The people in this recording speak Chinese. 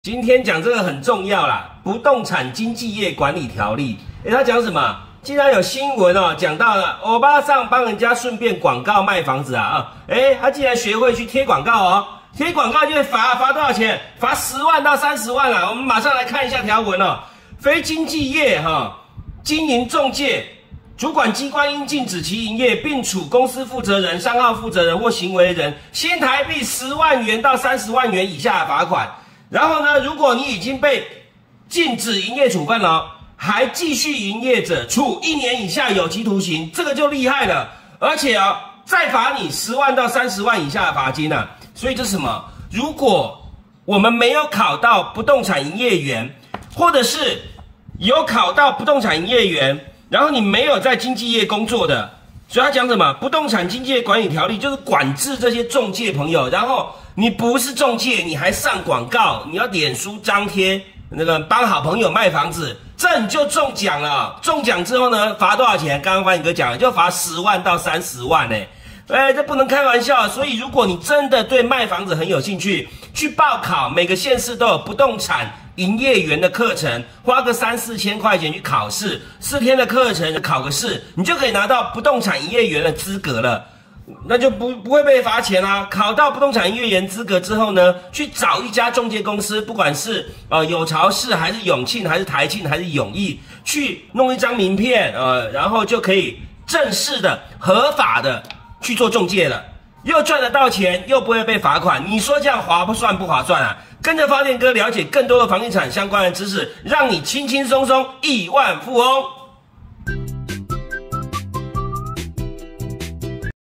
今天讲这个很重要啦，不动产经纪业管理条例。他讲什么？竟然有新闻哦，讲到了欧巴桑帮人家顺便广告卖房子啊他竟然学会去贴广告哦，贴广告就会罚多少钱？罚10万到30万啦。我们马上来看一下条文哦。非经纪业经营仲介。主管机关应禁止其营业，并处公司负责人、商号负责人或行为人新台币10万元到30万元以下的罚款。然后呢，如果你已经被禁止营业处分了，还继续营业者，处1年以下有期徒刑，这个就厉害了。而且再罚你10万到30万以下的罚金啊。所以这是什么？如果我们没有考到不动产营业员，或者是有考到不动产营业员，然后你没有在经纪业工作的，所以他讲什么？不动产经纪业管理条例就是管制这些仲介朋友。然后你不是仲介，你还上广告，你要脸书张贴那个帮好朋友卖房子，这你就中奖了。中奖之后呢，罚多少钱？刚刚翻译哥讲了，就罚10万到30万呢。这不能开玩笑。所以如果你真的对卖房子很有兴趣，去报考，每个县市都有不动产营业员的课程，花个3、4千块钱去考试，4天的课程考个试，你就可以拿到不动产营业员的资格了。那就不会被罚钱啦。考到不动产营业员资格之后呢，去找一家仲介公司，不管是有巢氏还是永庆还是台庆还是永义，去弄一张名片然后就可以正式的合法的去做仲介了，又赚得到钱，又不会被罚款。你说这样划不划算啊？跟着发电哥了解更多的房地产相关的知识，让你轻轻松松亿万富翁。